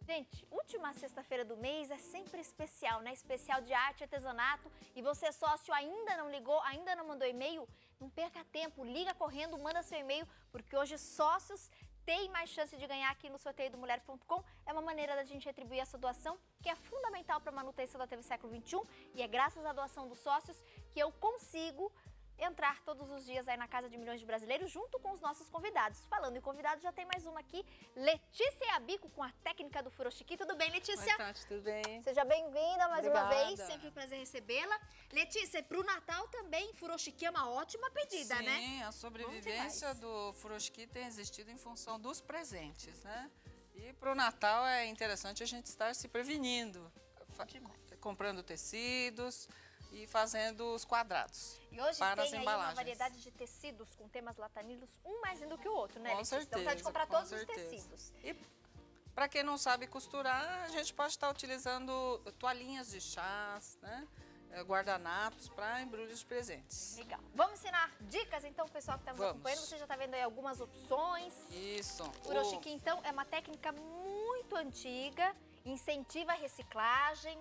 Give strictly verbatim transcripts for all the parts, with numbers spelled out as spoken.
Gente, última sexta-feira do mês é sempre especial, né? Especial de arte e artesanato. E você, sócio, ainda não ligou, ainda não mandou e-mail? Não perca tempo, liga correndo, manda seu e-mail, porque hoje sócios têm mais chance de ganhar aqui no sorteio do mulher ponto com. É uma maneira da gente retribuir essa doação, que é fundamental para a manutenção da T V Século vinte e um. E é graças à doação dos sócios que eu consigo entrar todos os dias aí na casa de milhões de brasileiros junto com os nossos convidados. Falando em convidados, já tem mais uma aqui, Letícia Yabico, com a técnica do furoshiki. Tudo bem, Letícia? Oi, Tati, tudo bem? Seja bem-vinda mais Obrigada. uma vez, sempre um prazer recebê-la. Letícia, para o Natal também, furoshiki é uma ótima pedida, Sim, né? Sim, a sobrevivência do furoshiki tem existido em função dos presentes, né? E para o Natal é interessante a gente estar se prevenindo, comprando tecidos e fazendo os quadrados. E hoje para tem as aí embalagens. uma variedade de tecidos com temas lataninos, um mais lindo que o outro, né, Com Letícia? certeza, Então, tá de comprar com todos certeza. os tecidos. E para quem não sabe costurar, a gente pode estar utilizando toalhinhas de chás, né? Guardanapos para embrulhos de presentes. Legal. Vamos ensinar dicas, então, o pessoal que está nos Vamos. acompanhando. Você já está vendo aí algumas opções. Isso. O furoshiki, então, é uma técnica muito antiga, incentiva a reciclagem.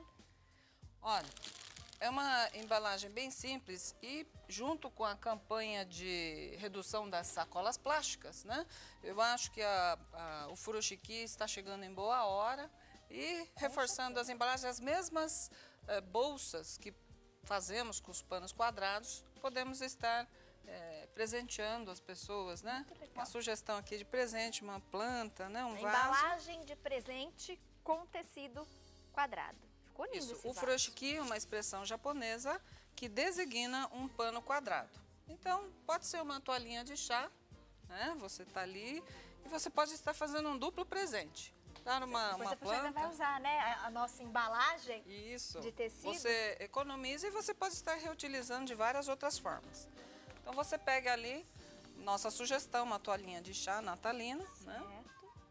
Olha, é uma embalagem bem simples e junto com a campanha de redução das sacolas plásticas, né? Eu acho que a, a, o furoshiki está chegando em boa hora e reforçando as embalagens, as mesmas eh, bolsas que fazemos com os panos quadrados, podemos estar eh, presenteando as pessoas, né? Uma sugestão aqui de presente, uma planta, né? Um vaso. Embalagem de presente com tecido quadrado. Ficou lindo. Isso, esse o vaso. furoshiki é uma expressão japonesa que designa um pano quadrado. Então, pode ser uma toalhinha de chá, né? Você está ali e você pode estar fazendo um duplo presente. Dar uma, uma você planta. Você vai usar, né, a, a nossa embalagem Isso. de tecido. Você economiza e você pode estar reutilizando de várias outras formas. Então, você pega ali, nossa sugestão, uma toalhinha de chá natalina, certo. né?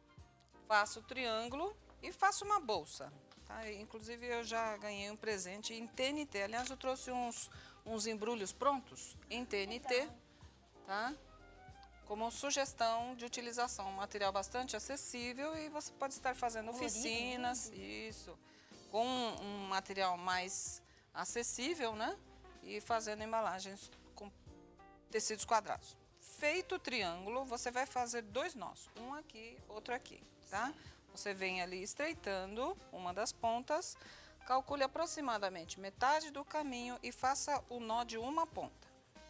Faça o triângulo e faça uma bolsa. Tá? Inclusive, eu já ganhei um presente em T N T. Aliás, eu trouxe uns, uns embrulhos prontos em T N T, tá? Como sugestão de utilização. Um material bastante acessível e você pode estar fazendo oficinas, isso, com um material mais acessível, né? E fazendo embalagens com tecidos quadrados. Feito o triângulo, você vai fazer dois nós, um aqui, outro aqui, tá? Você vem ali estreitando uma das pontas, calcule aproximadamente metade do caminho e faça o nó de uma ponta.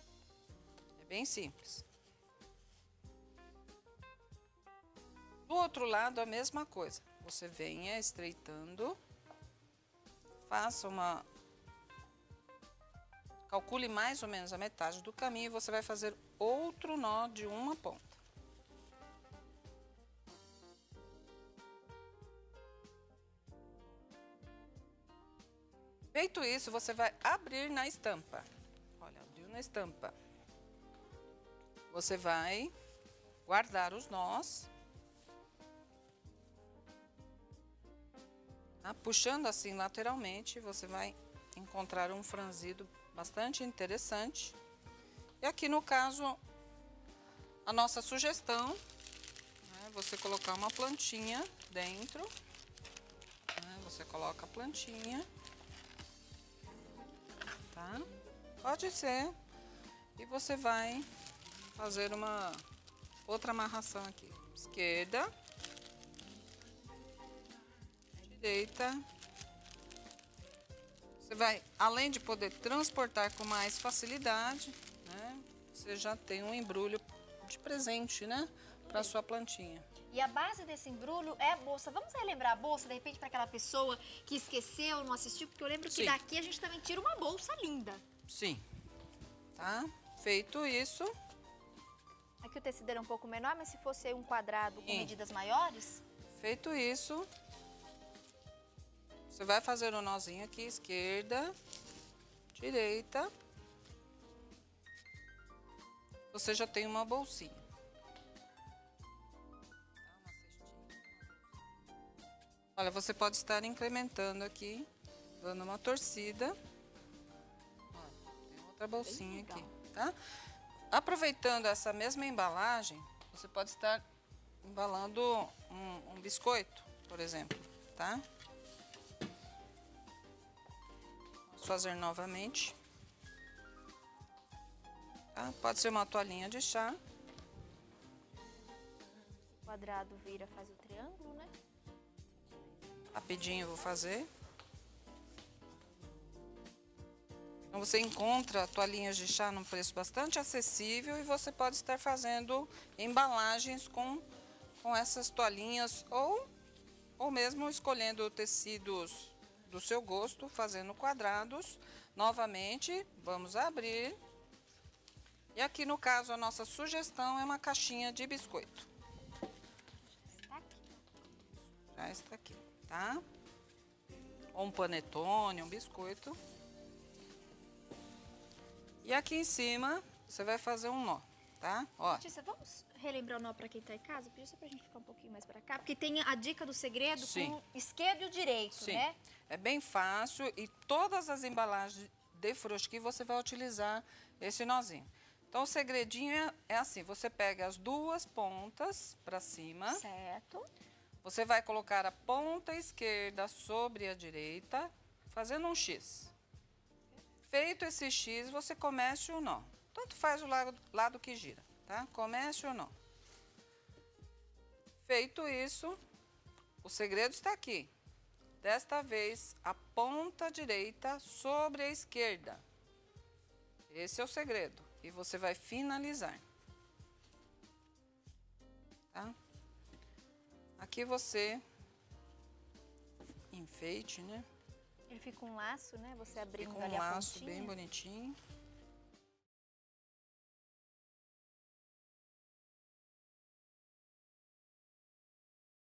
É bem simples. Do outro lado, a mesma coisa. Você venha estreitando, faça uma... Calcule mais ou menos a metade do caminho e você vai fazer outro nó de uma ponta. Feito isso, você vai abrir na estampa. Olha, abriu na estampa. Você vai guardar os nós. Tá? Puxando assim lateralmente, você vai encontrar um franzido bastante interessante. E aqui no caso, a nossa sugestão, né, você colocar uma plantinha dentro. Né, você coloca a plantinha. Tá? Pode ser. E você vai fazer uma outra amarração aqui. Esquerda. Direita. Você vai, além de poder transportar com mais facilidade, né? Você já tem um embrulho de presente, né? Para sua plantinha. E a base desse embrulho é a bolsa. Vamos relembrar a bolsa, de repente, para aquela pessoa que esqueceu, não assistiu, porque eu lembro que Sim. daqui a gente também tira uma bolsa linda. Sim. Tá? Feito isso. Aqui o tecido era um pouco menor, mas se fosse um quadrado com Sim. medidas maiores... Feito isso, você vai fazer um nozinho aqui, esquerda, direita. Você já tem uma bolsinha. Olha, você pode estar incrementando aqui, dando uma torcida. Olha, tem outra bolsinha aqui, tá? Aproveitando essa mesma embalagem, você pode estar embalando um, um biscoito, por exemplo. tá? Vamos fazer novamente. Tá? Pode ser uma toalhinha de chá. O quadrado vira, faz o triângulo, né? Rapidinho eu vou fazer. Então, você encontra toalhinhas de chá num preço bastante acessível e você pode estar fazendo embalagens com, com essas toalhinhas ou, ou mesmo escolhendo tecidos do seu gosto, fazendo quadrados. Novamente, vamos abrir. E aqui no caso, a nossa sugestão é uma caixinha de biscoito. Está aqui. Já está aqui, tá? Ou um panetone, um biscoito. E aqui em cima, você vai fazer um nó, tá? Ó. Letícia, vamos relembrar o nó para quem tá em casa? Pedir só pra gente ficar um pouquinho mais para cá, porque tem a dica do segredo Sim. com o esquerdo e o direito, Sim. né? É bem fácil e todas as embalagens de frochqui você vai utilizar esse nozinho. Então, o segredinho é, é assim, você pega as duas pontas para cima. Certo. Você vai colocar a ponta esquerda sobre a direita, fazendo um X. Feito esse X, você comece o nó. Tanto faz o lado, lado que gira, tá? Comece o nó. Feito isso, o segredo está aqui. Desta vez, a ponta direita sobre a esquerda. Esse é o segredo. E você vai finalizar. Tá? Aqui você enfeite, né? Ele fica um laço, né? Você abrindo Fica um ali a laço pontinha. bem bonitinho.